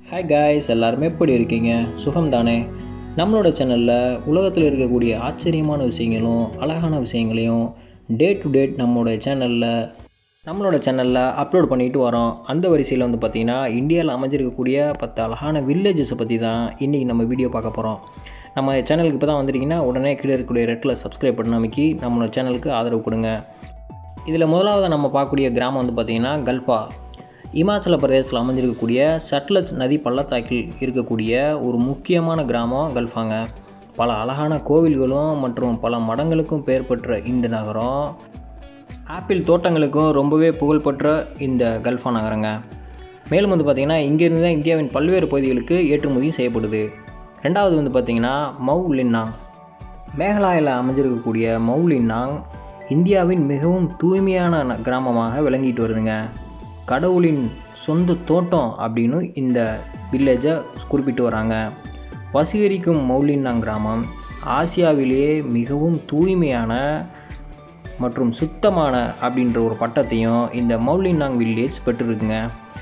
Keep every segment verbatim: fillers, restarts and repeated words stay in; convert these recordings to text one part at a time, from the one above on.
Hi guys, எல்லாருமே எப்படி இருக்கீங்க? சுகம் தானே? நம்மளோட சேனலில் உலகத்தில் இருக்கக்கூடிய ஆச்சரியமான விஷயங்களும் அழகான விஷயங்களையும் டே டு டேட் நம்மளோட சேனலில் நம்மளோட சேனலில் அப்லோட் பண்ணிட்டு வரோம். அந்த வரிசையில் வந்து பார்த்திங்கன்னா இந்தியாவில் அமைஞ்சிருக்கக்கூடிய பத்து அழகான வில்லேஜஸை பற்றி தான் இன்றைக்கி நம்ம வீடியோ பார்க்க போகிறோம். நம்ம சேனலுக்கு இப்போ தான் வந்துட்டிங்கன்னா உடனே கீழே இருக்கக்கூடிய ரெட்டில் சப்ஸ்கிரைப் பண்ண அமைக்கி நம்மளோட சேனலுக்கு ஆதரவு கொடுங்க. இதில் முதலாவது நம்ம பார்க்கக்கூடிய கிராமம் வந்து பார்த்திங்கன்னா கல்ஃபா. இமாச்சல பிரதேசத்தில் அமைஞ்சிருக்கக்கூடிய சட்லஜ் நதி பள்ளத்தாக்கில் இருக்கக்கூடிய ஒரு முக்கியமான கிராமம் கல்ஃபாங்க. பல அழகான கோவில்களும் மற்றும் பல மடங்களுக்கும் பெயர் பெற்ற இந்த நகரம் ஆப்பிள் தோட்டங்களுக்கும் ரொம்பவே புகழ்பெற்ற இந்த கல்ஃபா நகரங்க. மேலும் வந்து பார்த்திங்கன்னா இங்கேருந்து தான் இந்தியாவின் பல்வேறு பகுதிகளுக்கு ஏற்றுமதியும் செய்யப்படுது. ரெண்டாவது வந்து பார்த்திங்கன்னா மவ் லின்னாங். மேகாலயாவில் அமைஞ்சிருக்கக்கூடிய மவ் லின்னாங் இந்தியாவின் மிகவும் தூய்மையான கிராமமாக விளங்கிட்டு வருதுங்க. கடவுளின் சொந்த தோட்டம் அப்படின்னு இந்த வில்லேஜை குறிப்பிட்டு வராங்க. வசீகரிக்கும் மவ் லின்னாங் கிராமம் ஆசியாவிலேயே மிகவும் தூய்மையான மற்றும் சுத்தமான அப்படின்ற ஒரு பட்டத்தையும் இந்த மவ் லின்னாங் வில்லேஜ் பெற்றிருக்குங்க.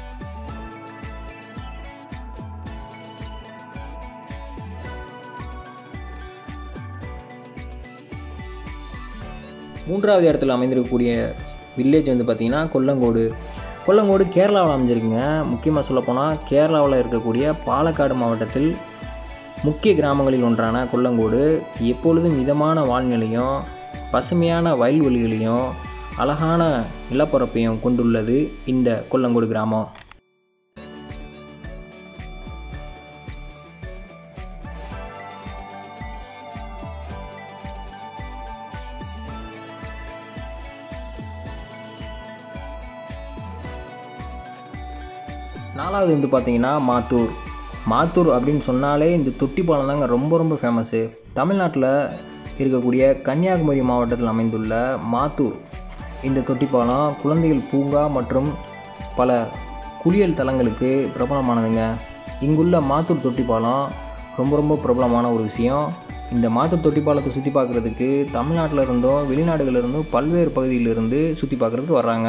மூன்றாவது இடத்துல அமைந்திருக்கக்கூடிய வில்லேஜ் வந்து பார்த்திங்கன்னா கொல்லங்கோடு. கொல்லங்கோடு கேரளாவில் அமைஞ்சிருக்குங்க. முக்கியமாக சொல்லப்போனால் கேரளாவில் இருக்கக்கூடிய பாலக்காடு மாவட்டத்தில் முக்கிய கிராமங்களில் ஒன்றான கொல்லங்கோடு எப்பொழுதும் மிதமான வால்நிலையும் பசுமையான வயல்வெளிகளையும் அழகான நிலப்பரப்பையும் கொண்டுள்ளது இந்த கொல்லங்கோடு கிராமம். நாலாவது வந்து பார்த்திங்கன்னா மாத்தூர். மாத்தூர் அப்படின்னு சொன்னாலே இந்த தொட்டி பாலம் தாங்க ரொம்ப ரொம்ப ஃபேமஸ்ஸு. தமிழ்நாட்டில் இருக்கக்கூடிய கன்னியாகுமரி மாவட்டத்தில் அமைந்துள்ள மாத்தூர் இந்த தொட்டி பாலம் குழந்தைகள் பூங்கா மற்றும் பல குளியல் தலங்களுக்கு பிரபலமானதுங்க. இங்குள்ள மாத்தூர் தொட்டி பாலம் ரொம்ப ரொம்ப பிரபலமான ஒரு விஷயம். இந்த மாத்தூர் தொட்டி பாலத்தை சுற்றி பார்க்குறதுக்கு தமிழ்நாட்டில் இருந்தும் வெளிநாடுகளிலிருந்தும் பல்வேறு பகுதியிலிருந்து சுற்றி பார்க்குறதுக்கு வர்றாங்க.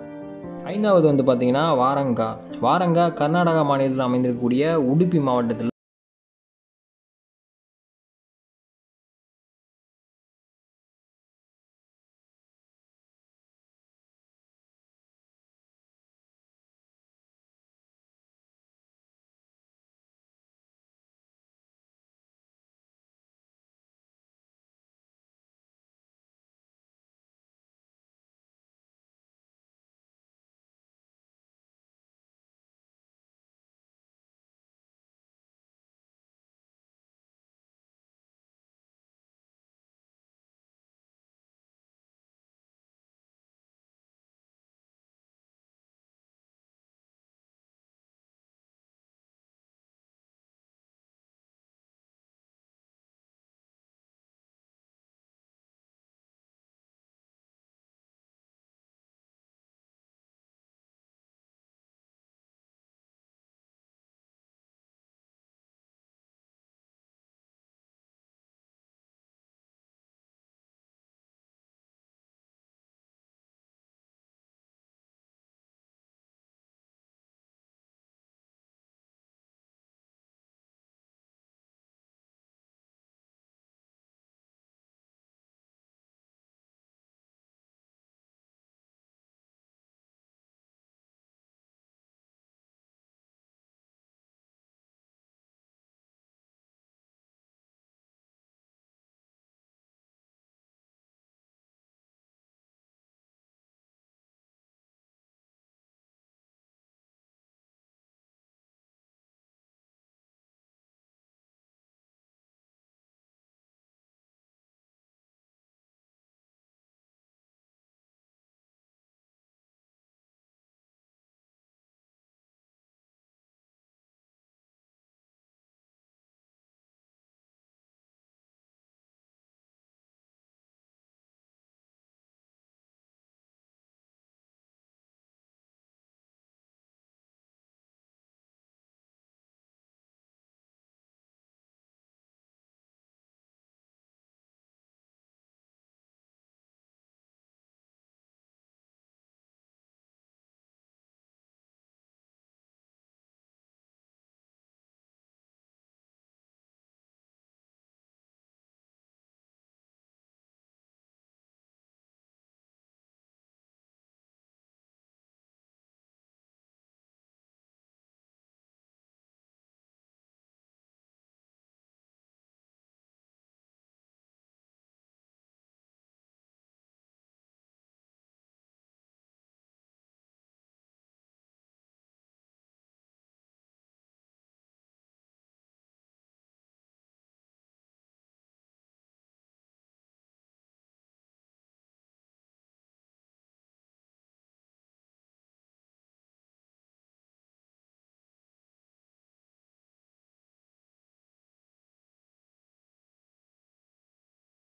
ஐந்தாவது வந்து பார்த்திங்கன்னா வாரங்கா. வாரங்கா கர்நாடகா மாநிலத்தில் அமைந்திருக்கக்கூடிய உடுப்பி மாவட்டத்தில்